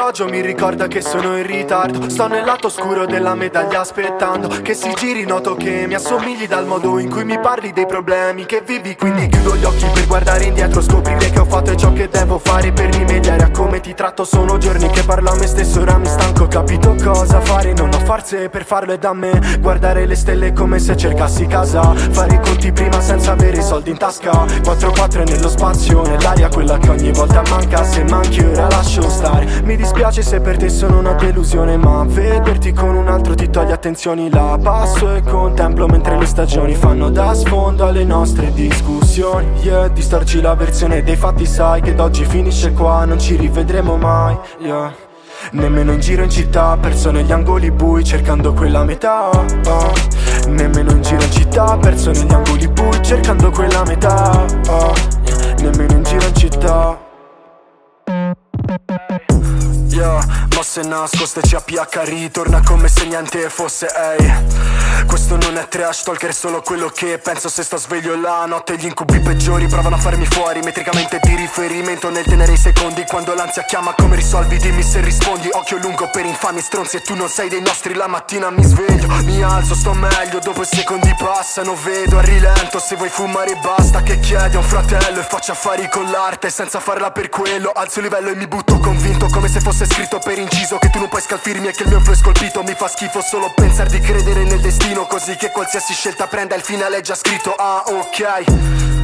l'orologio mi ricorda che sono in ritardo. Sto nel lato oscuro della medaglia aspettando che si giri, noto che mi assomigli dal modo in cui mi parli dei problemi che vivi. Quindi chiudo gli occhi per guardare indietro, scoprire che ho fatto ciò che devo fare per rimediare a come ti tratto. Sono giorni che parlo a me stesso, ora mi stanco, ho capito cosa fare, non ho forze per farlo e da me guardare le stelle come se cercassi casa, fare i conti prima senza avere i soldi in tasca. 4-4 è nello spazio, nell'aria, quella che ogni volta manca. Se manchi ora lascio stare, mi dispiace se per te sono una delusione, ma vederti con un altro ti toglie attenzioni. La passo e contemplo mentre le stagioni fanno da sfondo alle nostre discussioni. Yeah, distorci la versione dei fatti, sai che d'oggi finisce qua, non ci rivedremo mai. Yeah, nemmeno in giro in città, perso negli angoli bui cercando quella metà. Nemmeno in giro in città, perso negli angoli bui cercando quella metà. Nemmeno in giro in città. Yeah, mosse nascoste CPH ritorna come se niente fosse, ehi. Questo non è trash talker, è solo quello che penso se sto sveglio la notte. Gli incubi peggiori provano a farmi fuori, metricamente di riferimento nel tenere i secondi. Quando l'ansia chiama come risolvi, dimmi se rispondi. Occhio lungo per infami stronzi e tu non sei dei nostri. La mattina mi sveglio, mi alzo, sto meglio, dopo i secondi passano, vedo a rilento. Se vuoi fumare basta, che chiedi a un fratello e faccio affari con l'arte senza farla per quello. Alzo il livello e mi butto convinto come se fosse scritto per inciso che tu non puoi scalfirmi e che il mio flow è scolpito. Mi fa schifo solo pensare di credere nel destino, così che qualsiasi scelta prenda il finale è già scritto. Ah, ok.